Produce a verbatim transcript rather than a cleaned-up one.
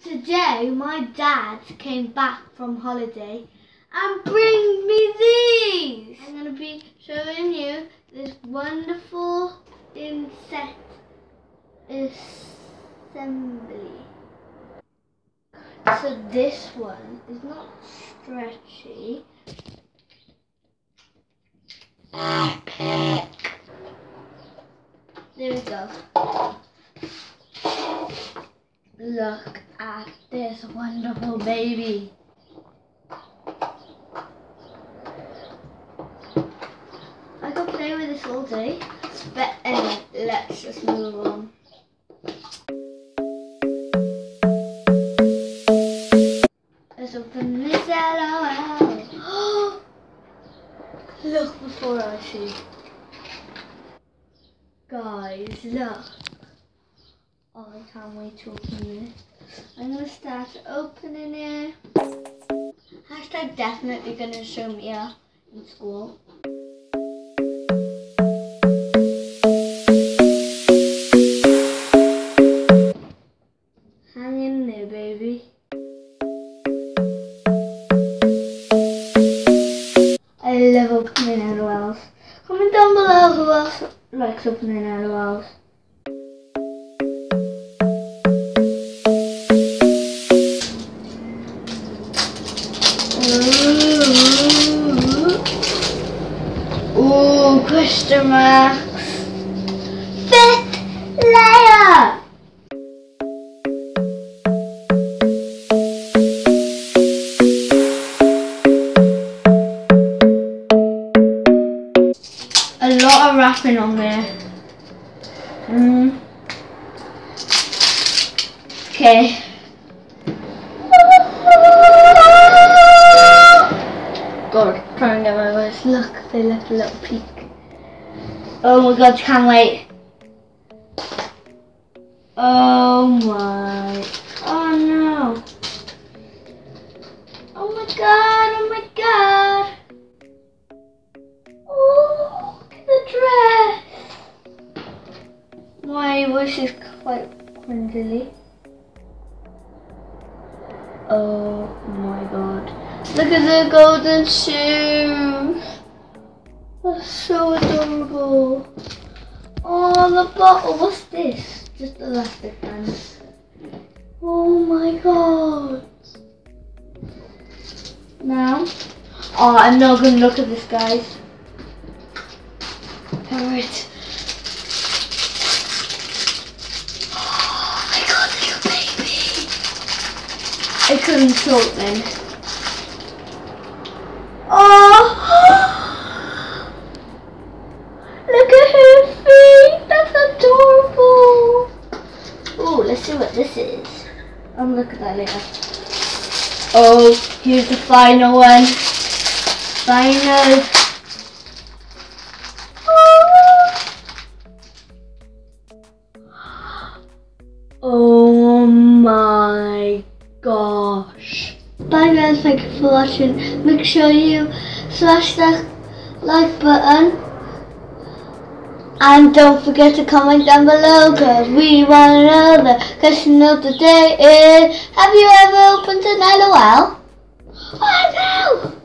Today my dad came back from holiday and bring me these. I'm going to be showing you this wonderful insect assembly. So this one is not stretchy. There we go. Look at this wonderful baby. I could play with this all day, but anyway, let's just move on. Let's open this LOL. Look before I see. Guys, look. Oh, I can't wait to open this. I'm going to start opening it. Hashtag definitely going to show me out in school. Hang in there, baby. I love opening L O Ls. Comment down below who else likes opening L O Ls. Ooh, question marks. Fifth layer. A lot of wrapping on there. Mm. Okay. God, trying to get my words. Look, they left a little peek. Oh my God, can't wait. Oh my. Oh no. Oh my God, oh my God. Oh, look at the dress. My voice is quite cringily. Oh my God. Look at the golden shoes. That's so adorable. Oh, the bottle. What's this? Just elastic bands. Oh my God. Now, oh, I'm not going to look at this, guys. Alright. Oh my God, little baby. I couldn't talk then. Oh! Look at her feet! That's adorable! Oh, let's see what this is. I'll look at that later. Oh, here's the final one. Final. Oh my gosh. Bye guys, thank you for watching. Make sure you smash that like button and don't forget to comment down below because we want to know the question of the day is, have you ever opened an L O L? Oh no!